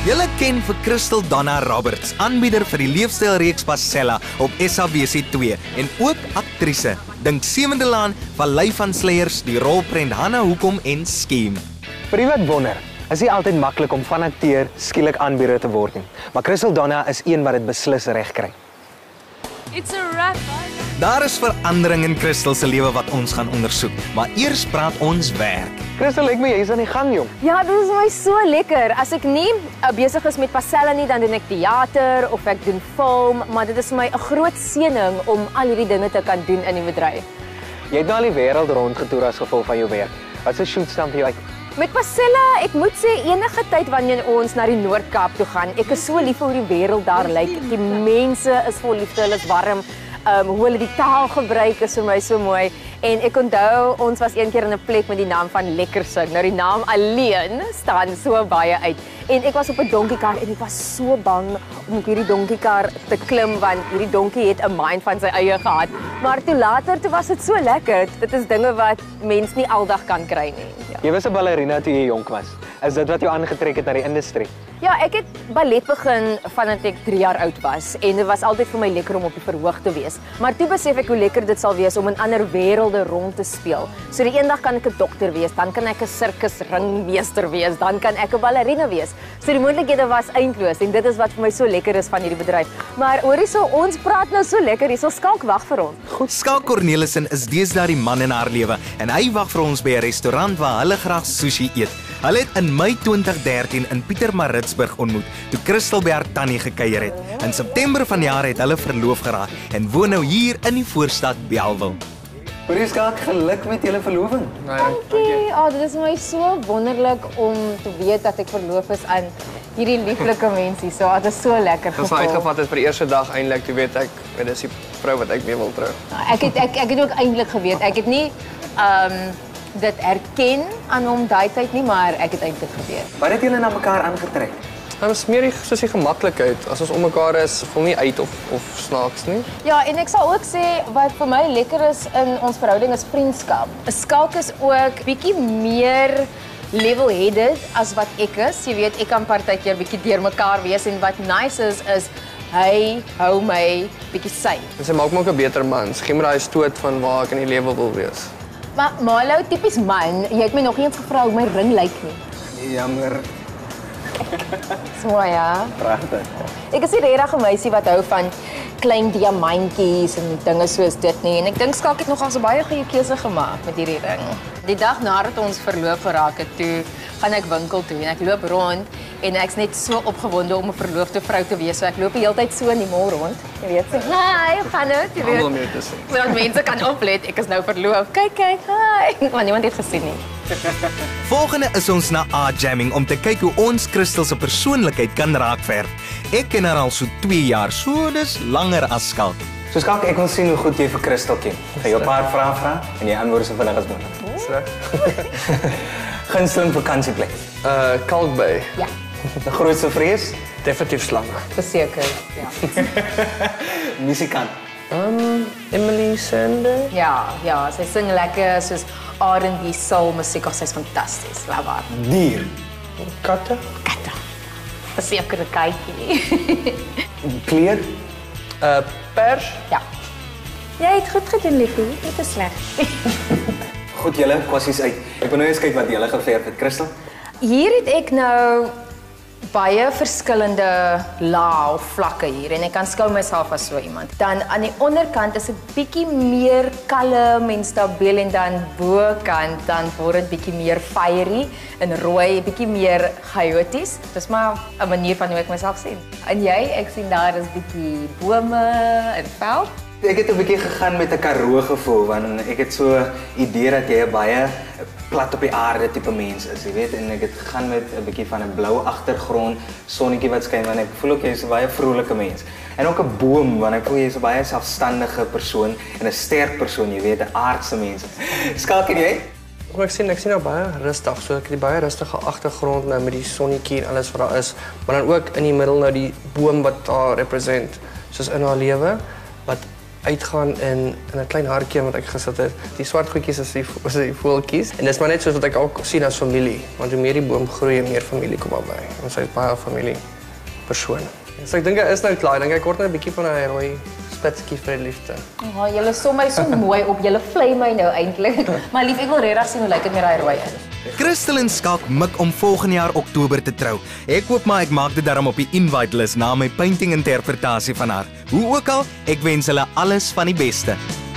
Julle ken vir Crystal Donna Roberts, aanbieder vir die leefstylreeks Pascella op SABC2 en ook aktrise. Dink 7de Laan, Vallei van Sleiers, die rolprent Hanna Hoekom en Scheme. Vir die wat wonder, is nie altyd maklik om van akteur skielik aanbieder te word nie. Maar Crystal Donna is een wat dit beslis reg kry. It's a wrap. Daar is verandering in Crystal se lewe wat ons gaan ondersoek, maar eers praat ons werk. Crystal, ek my, jy is aan die gang, jong. Ja, dit is my so lekker. As ek nie besig is met Pascella nie, dan doen ek teater of ek doen film, maar dit is vir my 'n groot seëning om al hierdie dinge te kan doen in die bedryf. Jy het nou al die wêreld rondgetoer as gevolg van jou werk. Wat se shoot staan vir jou uit? Met Pascella, ek moet sê enige tyd wanneer ons na die Noord-Kaap toe gaan, ek is so lief vir hoe die wêreld daar lyk. Die mense is vol liefde, hulle is warm. Hoe hulle die taal gebruik is vir my so mooi. En ek onthou, ons was een keer in 'n plek met die naam van Lekkersing. Nou die naam alleen staan so baie uit. En ek was op 'n donkiekar en ek was so bang om op hierdie donkiekar te klim want hierdie donkie het 'n mind van sy eie gehad. Maar toe later, toe was dit so lekker. Dit is dinge wat mens nie aldag kan kry nie. Ja. Jy was 'n ballerina toe jy jonk was. Is dit wat jou aangetrek het na die industrie? Ja, ek het ballet begin vandat ek 3 jaar oud was en dit was altyd vir my lekker om op die verhoog te wees. Maar toe besef ek hoe lekker dit sal wees om in ander wêrelde rond te speel. So die eendag kan ek 'n dokter wees, dan kan ek 'n sirkusringmeester wees, dan kan ek 'n ballerina wees. So die moontlikhede was eindeloos en dit is wat vir my so lekker is van hierdie bedryf. Maar hoorie so, ons praat nou so lekker, hierso Skalk wag vir ons. Goed, Skalk Cornelissen is deesdae die man in haar lewe en hy wag vir ons by 'n restaurant waar hulle graag sushi eet. Hulle het in Mei 2013 in Pietermaritzburg ontmoet, toe Crystal by haar tannie gekuier het. In September vanjaar het hulle verloof geraak en woon nou hier in die voorstad Bellville. Hoorie Skalk, geluk met julle verloving. Dankie. Dit is my so wonderlik om te weet dat ek verloof is aan hierdie lieflike mensie. So, dit is so lekker gevoel. Dis nou uitgevat het vir die eerste dag eintlik, toe weet ek, dit is die vrou wat ek mee wil trou. Ek het ook eintlik geweet. Ek het nie dit erken aan hom daai tyd nie, maar ek het eintlik geweet. Wat het julle na mekaar aangetrek? Dit is meer soos die gemaklikheid. As ons om mekaar is, voel nie uit of snaaks nie. Ja, en ek sal ook sê wat vir my lekker is in ons verhouding is vriendskap. Skalk is ook bietjie meer level-headed as wat ek is. Jy weet, ek kan partykeer bietjie deurmekaar wees en wat nice is hy hou my bietjie safe. En sy maak my ook 'n beter man. Sy gee my daai stoot van waar ek in die lewe wil wees. Maar Marlo, tipies man, jy het my nog eens gevra hoe my ring lyk nie. Jammer. So ja. Pragtig. Ek is nie regtig 'n meisie wat hou van klein diamantjies en dinge soos dit nie. En ek dink Skalk het nogal so baie goeie keuse gemaak met hierdie ring. Die dag nadat ons verloof geraak het, toe gaan ek winkel toe en ek loop rond en ek's net so opgewonde om 'n verloofde vrou te wees. So ek loop die hele tyd so in die mall rond. Jy weet, sê, "Hi, hoe gaan dit?" Jy weet. Almal om jou te sien. Sodat mense kan oplet, ek is nou verloof. Kyk, hi. Maar niemand het gesien nie. Volgende is ons na A-jamming om te kyk hoe ons Crystal se persoonlikheid kan raakverf. Ek ken haar al so 2 jaar, so dis langer as Skalk. So Skalk, ek wil sien hoe goed jy vir Crystal ken. Gaan jou 'n paar vrae vra en jy antwoord so vinnig as moontlik. So. Gunsteling vakansieplek. Kalk Bay. Ja, Die grootste vrees? Definitief slange. verseker. Ja. Musikant. Emily Sander. Ja, sy sing lekker soos R&B soul musiek, sy's fantasties. Love haar. Dier. Katte. Katta. Verseker 'n kykie. Kleur. Pers. Ja. Jy het goed gedoen, liefie. Dit is sleg. Goed, julle kwessies uit. Ek wil nou eens kyk wat julle geverf het, Crystal. Hier het ek nou baie verskillende lae of vlakke hier en ek kan skou myself as so iemand. Dan aan die onderkant is dit bietjie meer kalm en stabiel en dan bokant dan word dit bietjie meer fiery en rooi, bietjie meer chaoties. Dis maar 'n manier van hoe ek myself sien. En jy, ek sien daar is bietjie bome en veld. Ek het 'n bietjie gegaan met 'n Karoo gevoel want ek het so 'n idee dat jy 'n baie plat op die aarde tipe mens is, jy weet, en ek het gegaan met 'n bietjie van 'n blou agtergrond, sonnetjie wat skyn want ek voel ook jy's 'n baie vrolike mens. En ook 'n boom want ek voel jy's 'n baie selfstandige persoon en 'n sterk persoon, jy weet, 'n aardse mens. Skalk en jy? Ek sien nou baie rustig, so ek het die baie rustige agtergrond nou met die sonnetjie en alles wat daar is, maar dan ook in die middel nou die boom wat daar represent, soos in haar lewe wat uitgaan in 'n klein hartjie wat ek gesit het. Die swart goedjies is die voeltjies. En dis maar net soos wat ek ook sien as familie. Want hoe meer die boom groei, meer familie kom daarby. Ons is baie familie persoon. So ek dink hy is nou klaar. Ek dink hy kort net 'n bietjie van 'n rooi spitsie vir die liefde. Ja, julle som my so mooi op. Julle vlei my nou eintlik. Maar lief, ek wil regtig sien hoe lyk dit met daai rooi in. Christel en Skalk mik om volgende jaar Oktober te trou. Ek hoop maar ek maak dit daarom op die invite list na my painting interpretasie van haar. Hoe ook al, ek wens hulle alles van die beste.